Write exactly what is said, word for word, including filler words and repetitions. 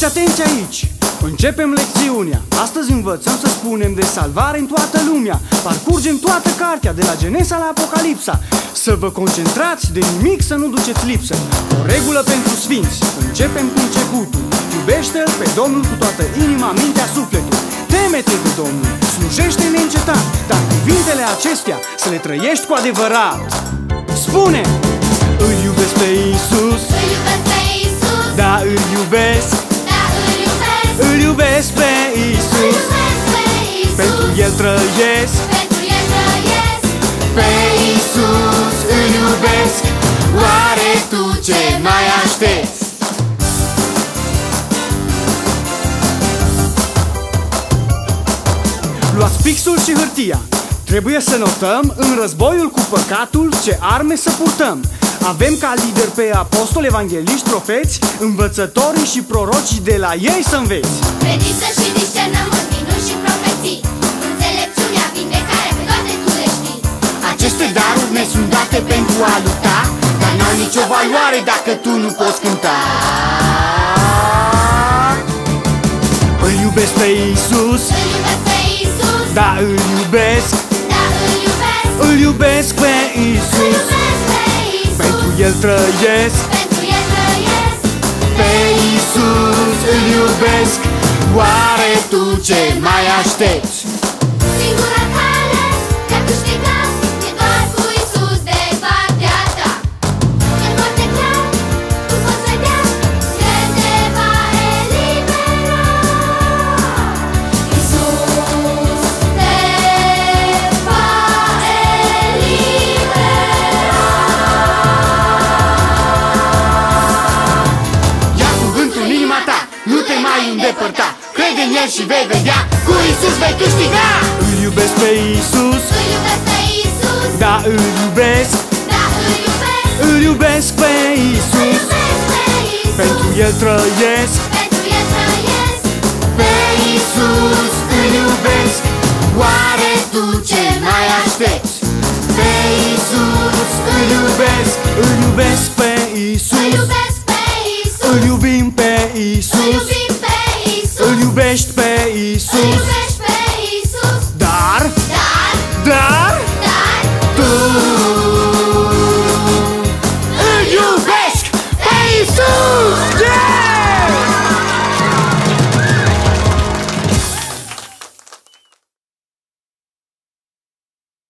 Fiți atenți aici! Începem lecțiunea. Astăzi învățăm să spunem de salvare în toată lumea. Parcurgem toată cartea, de la Genesa la Apocalipsa. Să vă concentrați, de nimic să nu duceți lipsă. O regulă pentru sfinți. Începem cu începutul. Iubește-L pe Domnul cu toată inima, mintea, sufletul. Teme-te de Domnul, slujește neîncetat, dar cuvintele acestea să le trăiești cu adevărat. Spune! Îl iubesc pe Iisus, Îl iubesc pe Iisus, da, îl iubesc, da, îl iubesc, îl iubesc pe îl Iisus, iubesc pe Iisus, pentru El trăiesc, pentru El trăiesc, pe Iisus îl iubesc. Oare tu ce mai aștepți? Luați pixul și hârtia. Trebuie să notăm în războiul cu păcatul ce arme să purtăm. Avem ca lider pe apostoli, evangeliști, profeți, învățătorii și prorocii, de la ei să înveți. credință și discernământ, minuni și profeții, înțelepciunea, vindecarea, pe toate tu le știi. Aceste daruri ne sunt date pentru a lupta, dar n-au nicio valoare dacă tu nu poți cânta. Îl iubesc pe Iisus, Îl iubesc pe Iisus, da, îl iubesc, da, îl iubesc, îl iubesc pe îl Iisus, iubesc pe Iisus, pentru El trăiesc, pentru El trăiesc, pe Iisus îl iubesc. Oare tu ce mai aștepți? Singura cale de a câștiga e doar cu Iisus de partea ta. E foarte clar, tu poți vedea, El te va elibera. Iisus te va elibera. Ia cuvântul în inima ta, nu te mai îndepărta. Crede în El și vei vedea, cu Iisus vei câștiga. Îl iubesc pe Iisus, Îl iubesc pe Iisus, da, îl iubesc, da, îl iubesc, îl iubesc pe îl Iisus, iubesc pe Iisus, pentru El trăiesc, pentru El trăiesc, pe Iisus îl iubesc. Oare tu ce mai aștepți? Pe Iisus îl iubesc, îl iubesc pe îl Iisus, iubesc pe Iisus, îl iubim pe îl Iisus, iubim pe Iisus, îl iubești pe